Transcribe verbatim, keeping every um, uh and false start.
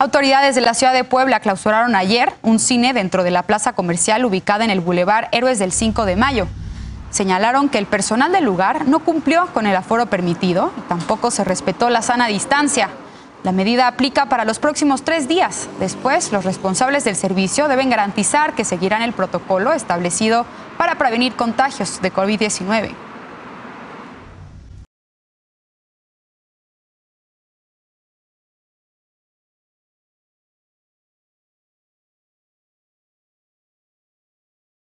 Autoridades de la ciudad de Puebla clausuraron ayer un cine dentro de la plaza comercial ubicada en el Boulevard Héroes del cinco de mayo. Señalaron que el personal del lugar no cumplió con el aforo permitido y tampoco se respetó la sana distancia. La medida aplica para los próximos tres días. Después, los responsables del servicio deben garantizar que seguirán el protocolo establecido para prevenir contagios de COVID diecinueve.